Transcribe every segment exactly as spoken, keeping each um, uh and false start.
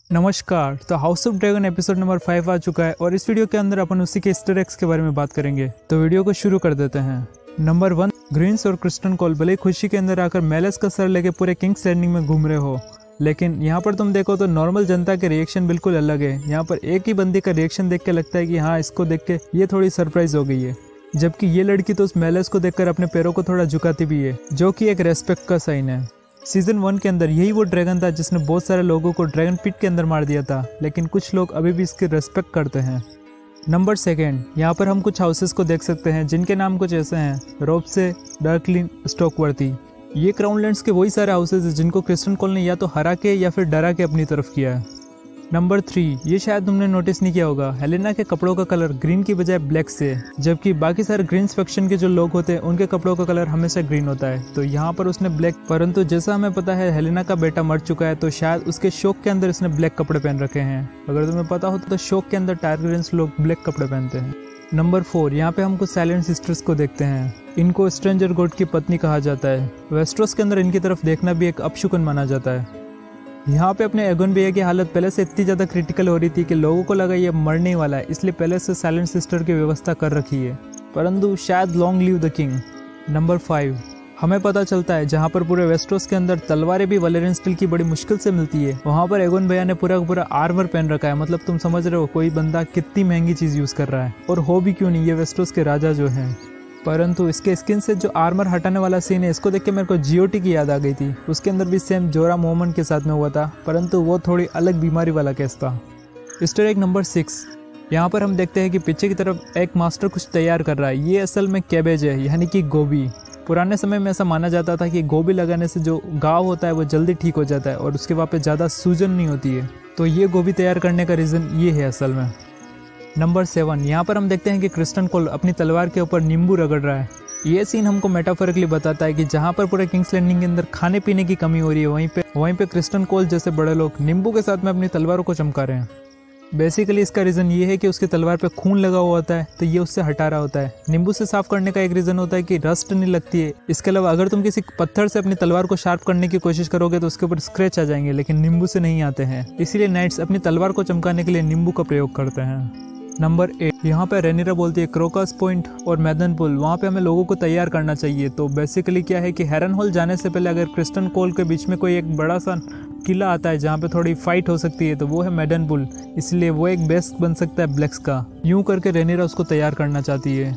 नमस्कार। तो House of Dragon episode number five आ चुका है और इस वीडियो के अंदर अपन उसी के ईस्टर एग्स के बारे में बात करेंगे। तो वीडियो को शुरू कर देते हैं। नंबर वन, ग्रीन्स और क्रिस्टन कोल भले खुशी के अंदर आकर मेलेस का सर लेके पूरे किंग्स लैंडिंग में घूम रहे हो, लेकिन यहाँ पर तुम देखो तो नॉर्मल जनता के रिएक्शन बिल्कुल अलग है। यहाँ पर एक ही बंदी का रिएक्शन देख के लगता है कि हाँ, इसको देख के ये थोड़ी सरप्राइज हो गई है, जबकि ये लड़की तो उस मेलेस को देखकर अपने पैरों को थोड़ा झुकाती भी है, जो कि एक रेस्पेक्ट का साइन है। सीजन वन के अंदर यही वो ड्रैगन था जिसने बहुत सारे लोगों को ड्रैगन पिट के अंदर मार दिया था, लेकिन कुछ लोग अभी भी इसकी रेस्पेक्ट करते हैं। नंबर सेकेंड, यहाँ पर हम कुछ हाउसेस को देख सकते हैं जिनके नाम कुछ ऐसे हैं: रोपसे, डार्कलिन, स्टॉकवर्थी। ये क्राउनलैंड्स के वही सारे हाउसेस हैं जिनको क्रिस्टन कोल ने या तो हरा के या फिर डरा के अपनी तरफ किया है। नंबर थ्री, ये शायद तुमने नोटिस नहीं किया होगा, हेलेना के कपड़ों का कलर ग्रीन की बजाय ब्लैक से है, जबकि बाकी सारे ग्रीन फैक्शन के जो लोग होते हैं उनके कपड़ों का कलर हमेशा ग्रीन होता है। तो यहाँ पर उसने ब्लैक, परंतु जैसा हमें पता है हेलेना का बेटा मर चुका है, तो शायद उसके शोक के अंदर इसने ब्लैक कपड़े पहन रखे हैं। अगर तुम्हें पता हो तो शोक के अंदर टारगेरियंस लोग ब्लैक कपड़े पहनते हैं। नंबर फोर, यहाँ पे हम कुछ साइलेंट सिस्टर्स को देखते हैं। इनको स्ट्रेंजर गॉड की पत्नी कहा जाता है। वेस्ट्रोस के अंदर इनकी तरफ देखना भी एक अपशुकन माना जाता है। यहाँ पे अपने एगोन भैया की हालत पहले से इतनी ज़्यादा क्रिटिकल हो रही थी कि लोगों को लगा ये मरने वाला है, इसलिए पहले से साइलेंट सिस्टर की व्यवस्था कर रखी है, परंतु शायद long live the king. Number five, हमें पता चलता है जहाँ पर पूरे वेस्टरोस के अंदर तलवारें भी वलेरियन स्टील की बड़ी मुश्किल से मिलती है, वहाँ पर एगोन भैया ने पूरा पूरा आर्मर पहन रखा है। मतलब तुम समझ रहे हो कोई बंदा कितनी महंगी चीज़ यूज़ कर रहा है, और हो भी क्यों नहीं, ये वेस्टरोस के राजा जो हैं। परंतु इसके स्किन से जो आर्मर हटाने वाला सीन है, इसको देख के मेरे को जीओटी की याद आ गई थी। उसके अंदर भी सेम जोरा मोहम्मद के साथ में हुआ था, परंतु वो थोड़ी अलग बीमारी वाला केस था। ईस्टर एग नंबर सिक्स, यहाँ पर हम देखते हैं कि पीछे की तरफ एक मास्टर कुछ तैयार कर रहा है। ये असल में कैबेज है, यानी कि गोभी। पुराने समय में ऐसा माना जाता था कि गोभी लगाने से जो घाव होता है वो जल्दी ठीक हो जाता है और उसके वहाँ पे ज़्यादा सूजन नहीं होती है। तो ये गोभी तैयार करने का रीज़न ये है असल में। नंबर सेवन, यहाँ पर हम देखते हैं कि क्रिस्टन कोल अपनी तलवार के ऊपर नींबू रगड़ रहा है। ये सीन हमको मेटाफोरिकली बताता है कि जहाँ पर पूरे किंग्स लैंडिंग के अंदर खाने पीने की कमी हो रही है, वहीं पे वहीं पे क्रिस्टन कोल जैसे बड़े लोग नींबू के साथ में अपनी तलवारों को चमका रहे हैं। बेसिकली इसका रीज़न ये है कि उसकी तलवार पे खून लगा हुआ होता है, तो ये उससे हटा रहा होता है। नींबू से साफ करने का एक रीज़न होता है कि रस्ट नहीं लगती है। इसके अलावा अगर तुम किसी पत्थर से अपनी तलवार को शार्प करने की कोशिश करोगे तो उसके ऊपर स्क्रैच आ जाएंगे, लेकिन नींबू से नहीं आते हैं। इसीलिए नाइट्स अपनी तलवार को चमकाने के लिए नींबू का प्रयोग करते हैं। नंबर एट, यहाँ पे रेनिरा बोलती है क्रोकस पॉइंट और मैदन पुल, वहाँ पे हमें लोगों को तैयार करना चाहिए। तो बेसिकली क्या है कि हेरन हॉल जाने से पहले अगर क्रिस्टन कोल के बीच में कोई एक बड़ा सा किला आता है जहाँ पे थोड़ी फाइट हो सकती है, तो वो है मैदन पुल, इसलिए वो एक बेस्ट बन सकता है ब्लैक्स का। यूं करके रेनिरा उसको तैयार करना चाहती है।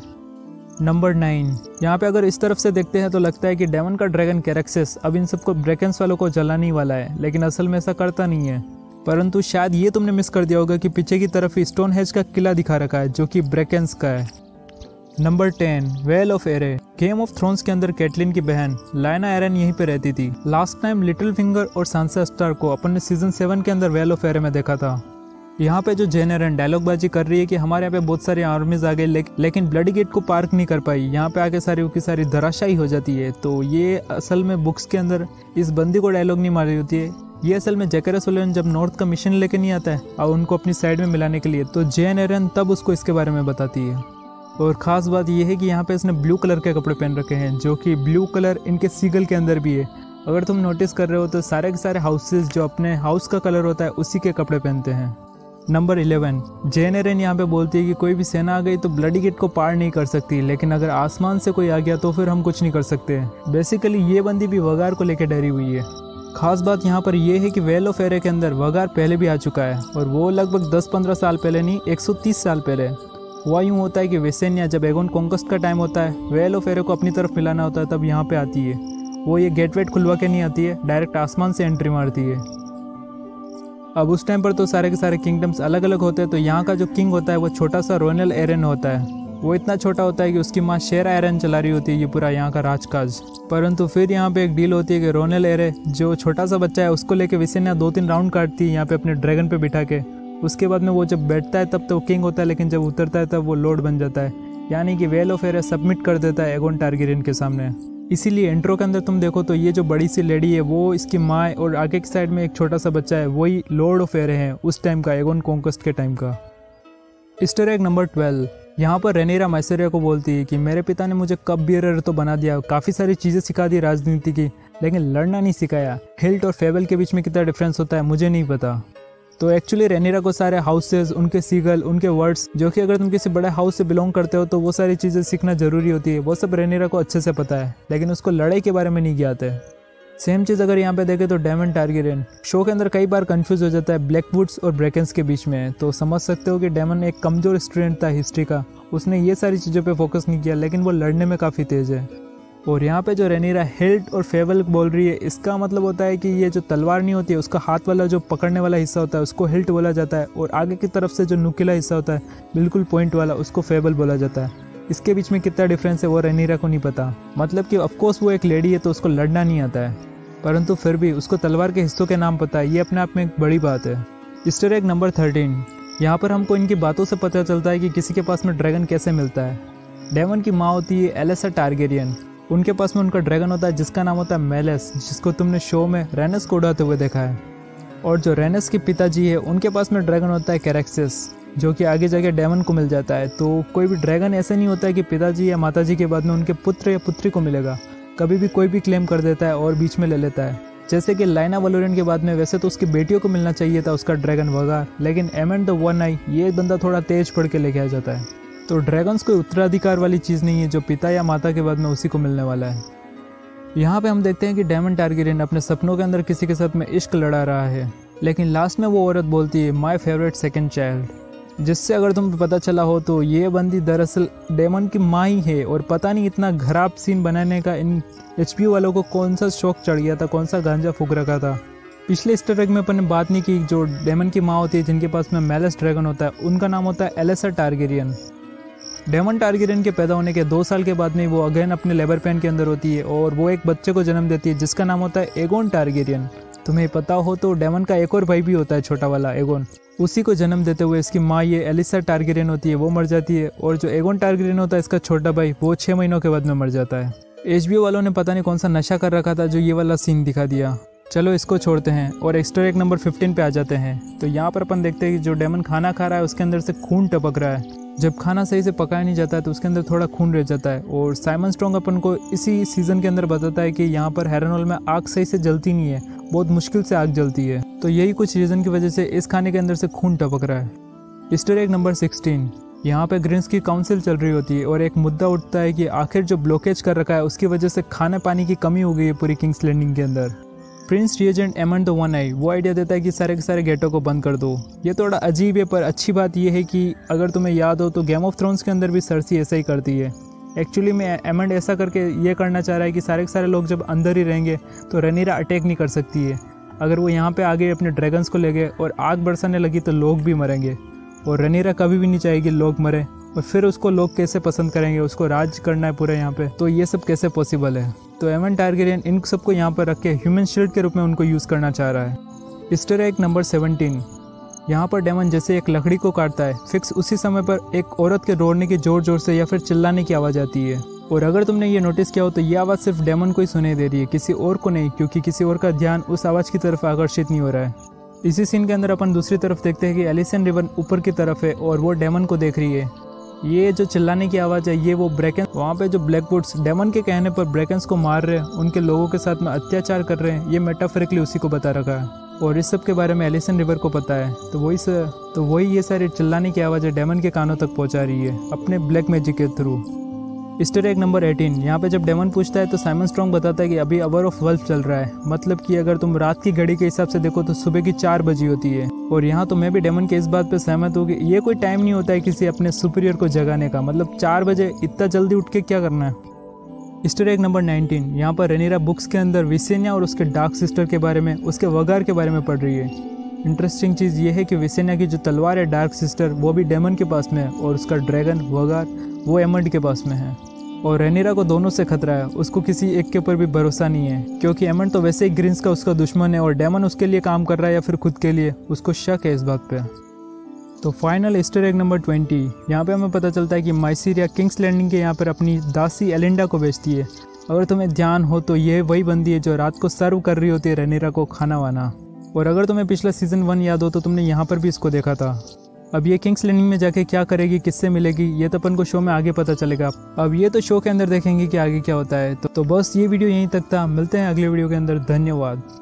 नंबर नाइन, यहाँ पे अगर इस तरफ से देखते हैं तो लगता है कि डेमन का ड्रैगन कैरेक्सेस अब इन सबको ब्रेकेंस वालों को जलाने ही वाला है, लेकिन असल में ऐसा करता नहीं है। परंतु शायद ये तुमने मिस कर दिया होगा कि पीछे की तरफ स्टोन हेज का किला दिखा रखा है, जो कि ब्रेकेंस का है। Number ten, Vale of Arryn. Game of Thrones के अंदर कैटलिन की बहन लायना एरन यहीं पे रहती थी। लास्ट टाइम लिटिल फिंगर और सांसा स्टार को अपन ने सीजन सेवन के अंदर वेल ऑफ एरे में देखा था। यहाँ पे जो जेन एरन डायलॉग बाजी कर रही है कि हमारे यहाँ पे बहुत सारी आर्मीज आ गई, ले, लेकिन ब्लडी गेट को पार्क नहीं कर पाई, यहाँ पे आके सारी की सारी धराशायी हो जाती है। तो ये असल में बुक्स के अंदर इस बंदी को डायलॉग नहीं मारी होती है। ये असल में जैकरस ओलियन जब नॉर्थ का मिशन लेके नहीं आता है और उनको अपनी साइड में मिलाने के लिए, तो जेन एरन तब उसको इसके बारे में बताती है। और ख़ास बात यह है कि यहाँ पे इसने ब्लू कलर के कपड़े पहन रखे हैं, जो कि ब्लू कलर इनके सीगल के अंदर भी है। अगर तुम नोटिस कर रहे हो तो सारे के सारे हाउसेस जो अपने हाउस का कलर होता है उसी के कपड़े पहनते हैं। नंबर इलेवन, जेन एरन यहाँ पे बोलती है कि कोई भी सेना आ गई तो ब्लडी गेट को पार नहीं कर सकती, लेकिन अगर आसमान से कोई आ गया तो फिर हम कुछ नहीं कर सकते। बेसिकली ये बंदी भी वगार को लेकर डरी हुई है। खास बात यहाँ पर यह है कि वेल ऑफ एरे के अंदर वगार पहले भी आ चुका है, और वो लगभग दस पंद्रह साल पहले नहीं, एक सौ तीस साल पहले। वह यूँ होता है कि वेसेनिया जब एगोन कॉन्क्वेस्ट का टाइम होता है, वेल ऑफ एरे को अपनी तरफ मिलाना होता है, तब यहाँ पे आती है। वो ये गेट वेट खुलवा के नहीं आती है, डायरेक्ट आसमान से एंट्री मारती है। अब उस टाइम पर तो सारे के सारे किंगडम्स अलग अलग होते हैं, तो यहाँ का जो किंग होता है वो छोटा सा रोनेल एरन होता है। वो इतना छोटा होता है कि उसकी माँ शेरा एरन चला रही होती है ये पूरा यहाँ का राजकाज। परंतु फिर यहाँ पे एक डील होती है कि रोनेल एरे जो छोटा सा बच्चा है उसको लेके विसेनिया दो तीन राउंड काटती है यहाँ पे अपने ड्रैगन पे बिठा के। उसके बाद में वो जब बैठता है तब तो वो किंग होता है, लेकिन जब उतरता है तब वो लॉर्ड बन जाता है, यानी कि वेल ऑफ एरे सबमिट कर देता है एगोन टारगेरियन के सामने। इसीलिए इंट्रो के अंदर तुम देखो तो ये जो बड़ी सी लेडी है वो इसकी माँ है, और आगे की साइड में एक छोटा सा बच्चा है, वही लॉर्ड ऑफ एरे है उस टाइम का, एगोन कॉन्क्वेस्ट के टाइम का। ईस्टर एग नंबर ट्वेल्व, यहाँ पर रेनेरा मैसेरिया को बोलती है कि मेरे पिता ने मुझे कप बियरर तो बना दिया, काफ़ी सारी चीज़ें सिखा दी राजनीति की, लेकिन लड़ना नहीं सिखाया। हिल्ट और फेबल के बीच में कितना डिफरेंस होता है मुझे नहीं पता। तो एक्चुअली रेनिरा को सारे हाउसेस, उनके सीगल, उनके वर्ड्स, जो कि अगर तुम किसी बड़े हाउस से बिलोंग करते हो तो वो सारी चीज़ें सीखना जरूरी होती है, वो सब रेनिरा को अच्छे से पता है, लेकिन उसको लड़ाई के बारे में नहीं ज्ञात है। सेम चीज़ अगर यहाँ पे देखें तो डेमन टारगेरियन शो के अंदर कई बार कंफ्यूज हो जाता है ब्लैकवुड्स और ब्रेकन्स के बीच में, तो समझ सकते हो कि डेमन एक कमज़ोर स्टूडेंट था हिस्ट्री का, उसने ये सारी चीज़ों पे फोकस नहीं किया, लेकिन वो लड़ने में काफ़ी तेज़ है। और यहाँ पे जो रेनिरा हिल्ट और फेबल बोल रही है, इसका मतलब होता है कि ये जो तलवार नहीं होती है उसका हाथ वाला जो पकड़ने वाला हिस्सा होता है उसको हिल्ट बोला जाता है, और आगे की तरफ से जो नुकीला हिस्सा होता है बिल्कुल पॉइंट वाला उसको फेबल बोला जाता है। इसके बीच में कितना डिफरेंस है वो रेनिरा को नहीं पता। मतलब कि ऑफकोर्स वो एक लेडी है तो उसको लड़ना नहीं आता है, परंतु फिर भी उसको तलवार के हिस्सों के नाम पता है, ये अपने आप में एक बड़ी बात है। ईस्टर एग नंबर थर्टीन, यहाँ पर हमको इनकी बातों से पता चलता है कि किसी के पास में ड्रैगन कैसे मिलता है। डेमन की माँ होती है एलिसा टारगेरियन, उनके पास में उनका ड्रैगन होता है जिसका नाम होता है मेलेस, जिसको तुमने शो में रेनस को उड़ाते हुए देखा है। और जो रेनस के पिताजी है उनके पास में ड्रैगन होता है कैरेक्सिस, जो कि आगे जाके डेमन को मिल जाता है। तो कोई भी ड्रैगन ऐसे नहीं होता है कि पिताजी या माताजी के बाद में उनके पुत्र या पुत्री को मिलेगा, कभी भी कोई भी क्लेम कर देता है और बीच में ले लेता है। जैसे कि लाइना वलोरियन के बाद में वैसे तो उसकी बेटियों को मिलना चाहिए था उसका ड्रैगन वगार, लेकिन एमेंड द वन आई ये बंदा थोड़ा तेज पढ़ के लेके आ जाता है। तो ड्रैगन्स कोई उत्तराधिकार वाली चीज़ नहीं है जो पिता या माता के बाद में उसी को मिलने वाला है। यहाँ पे हम देखते हैं कि डेमन टारगेरियन अपने सपनों के अंदर किसी के साथ में इश्क लड़ा रहा है, लेकिन लास्ट में वो औरत बोलती है माई फेवरेट सेकेंड चाइल्ड, जिससे अगर तुम्हें पता चला हो तो ये बंदी दरअसल डेमन की माँ ही है। और पता नहीं इतना खराब सीन बनाने का इन एचपी वालों को कौन सा शौक चढ़ गया था, कौन सा गांजा फूक रखा था। पिछले ईस्टर एग में अपन ने बात नहीं की, जो डेमन की माँ होती है जिनके पास में मेलेस ड्रैगन होता है उनका नाम होता है एलिसा टारगेरियन। डेमन टारगेरियन के पैदा होने के दो साल के बाद में वो अगेन अपने लेबर पेन के अंदर होती है और वो एक बच्चे को जन्म देती है जिसका नाम होता है एगोन टारगेरियन। तुम्हें पता हो तो डेमन का एक और भाई भी होता है छोटा वाला एगोन, उसी को जन्म देते हुए इसकी माँ ये एलिसा टारगेरियन होती है, वो मर जाती है। और जो एगोन टारगेरियन होता है इसका छोटा भाई, वो छः महीनों के बाद में मर जाता है। एचबीओ वालों ने पता नहीं कौन सा नशा कर रखा था जो ये वाला सीन दिखा दिया। चलो इसको छोड़ते हैं और ईस्टर एग नंबर फिफ्टीन पे आ जाते हैं। तो यहाँ पर अपन देखते हैं कि जो डेमन खाना खा रहा है उसके अंदर से खून टपक रहा है। जब खाना सही से पकाया नहीं जाता है तो उसके अंदर थोड़ा खून रह जाता है। और साइमन स्ट्रॉन्ग अपन को इसी सीजन के अंदर बताता है कि यहाँ पर हेरनोल में आग सही से जलती नहीं है, बहुत मुश्किल से आग जलती है। तो यही कुछ रीज़न की वजह से इस खाने के अंदर से खून टपक रहा है। ईस्टर एग नंबर सिक्सटीन, यहाँ पे ग्रीन्स की काउंसिल चल रही होती है और एक मुद्दा उठता है कि आखिर जो ब्लॉकेज कर रखा है उसकी वजह से खाने पानी की कमी हो गई है पूरी किंग्स लैंडिंग के अंदर। Prince Regent Aemond the one eye वो आइडिया देता है कि सारे के सारे गेटों को बंद कर दो। ये थोड़ा अजीब है, पर अच्छी बात यह है कि अगर तुम्हें याद हो तो गेम ऑफ थ्रोन्स के अंदर भी सर्सी ऐसा ही करती है। एक्चुअली में एमंड ऐसा करके ये करना चाह रहा है कि सारे के सारे लोग जब अंदर ही रहेंगे तो रेनिरा अटैक नहीं कर सकती है। अगर वो यहाँ पे आगे अपने ड्रैगन्स को ले गए और आग बरसाने लगी तो लोग भी मरेंगे, और रेनिरा कभी भी नहीं चाहेगी लोग मरे। और फिर उसको लोग कैसे पसंद करेंगे, उसको राज करना है पूरे यहाँ पे, तो ये सब कैसे पॉसिबल है। तो एमन टारगेरियन इन सबको यहाँ पर रख के ह्यूमन शील्ड के रूप में उनको यूज़ करना चाह रहा है। ईस्टर एग नंबर सेवनटीन, यहाँ पर डेमन जैसे एक लकड़ी को काटता है, फिक्स उसी समय पर एक औरत के रोने की जोर जोर से या फिर चिल्लाने की आवाज़ आती है। और अगर तुमने ये नोटिस किया हो तो ये आवाज़ सिर्फ डेमन को ही सुनाई दे रही है, किसी और को नहीं, क्योंकि किसी और का ध्यान उस आवाज़ की तरफ आकर्षित नहीं हो रहा है। इसी सीन के अंदर अपन दूसरी तरफ देखते हैं कि एलिसन रिवर ऊपर की तरफ है और वो डेमन को देख रही है। ये जो चिल्लाने की आवाज़ है ये वो ब्रेकन, वहाँ पे जो ब्लैकवुड्स डेमन के कहने पर ब्रेकन्स को मार रहे हैं, उनके लोगों के साथ में अत्याचार कर रहे हैं, ये मेटाफोरिकली उसी को बता रखा है। और इस सब के बारे में एलिसन रिवर को पता है, तो वही से तो वही ये सारी चिल्लाने की आवाज़ें डेमन के कानों तक पहुँचा रही है अपने ब्लैक मैजिक के through. Easter egg number eighteen, यहाँ पे जब डेमन पूछता है तो साइमन स्ट्रॉन्ग बताता है कि अभी अवर ऑफ वल्फ चल रहा है, मतलब कि अगर तुम रात की घड़ी के हिसाब से देखो तो सुबह की चार बजी होती है। और यहाँ तो मैं भी डेमन के इस बात पे सहमत हूँ कि ये कोई टाइम नहीं होता है किसी अपने सुपीरियर को जगाने का, मतलब चार बजे इतना जल्दी उठ के क्या करना है। ईस्टर एग नंबर नाइनटीन, यहाँ पर रेनिरा बुक्स के अंदर विसेनिया और उसके डार्क सिस्टर के बारे में, उसके वगार के बारे में पढ़ रही है। इंटरेस्टिंग चीज़ ये है कि विसेनिया की जो तलवार है डार्क सिस्टर, वो भी डेमन के पास में है, और उसका ड्रैगन वगार वो एमंड के पास में है। और रेनिरा को दोनों से खतरा है, उसको किसी एक के ऊपर भी भरोसा नहीं है, क्योंकि एमंड तो वैसे ही ग्रीन्स का उसका दुश्मन है और डेमन उसके लिए काम कर रहा है या फिर खुद के लिए, उसको शक है इस बात पे। तो final Easter egg number twenty, यहाँ पे हमें पता चलता है कि माइसीरिया किंग्स लैंडिंग के यहाँ पर अपनी दासी एलिंडा को बेचती है। अगर तुम्हें ध्यान हो तो ये वही बंदी है जो रात को सर्व कर रही होती है रेनिरा को खाना वाना। और अगर तुम्हें पिछला सीजन वन याद हो तो तुमने यहाँ पर भी इसको देखा था। अब ये किंग्स लैंडिंग में जाके क्या करेगी, किससे मिलेगी, ये तो अपन को शो में आगे पता चलेगा। अब ये तो शो के अंदर देखेंगे कि आगे क्या होता है। तो, तो बस ये वीडियो यहीं तक था, मिलते हैं अगले वीडियो के अंदर। धन्यवाद।